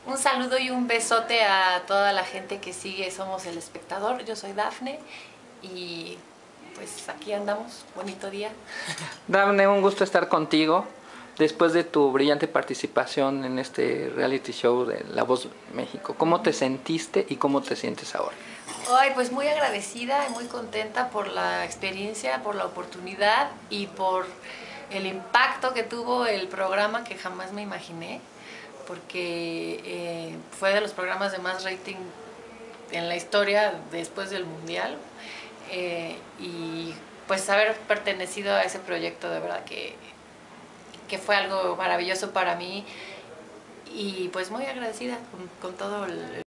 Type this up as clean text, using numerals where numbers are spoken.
Un saludo y un besote a toda la gente que sigue Somos el Espectador. Yo soy Dafne y pues aquí andamos, bonito día. Dafne, un gusto estar contigo después de tu brillante participación en este reality show de La Voz México. ¿Cómo te sentiste y cómo te sientes ahora? Ay, pues muy agradecida y muy contenta por la experiencia, por la oportunidad y por el impacto que tuvo el programa que jamás me imaginé, porque fue de los programas de más rating en la historia después del Mundial. Y pues haber pertenecido a ese proyecto de verdad que fue algo maravilloso para mí y pues muy agradecida con todo el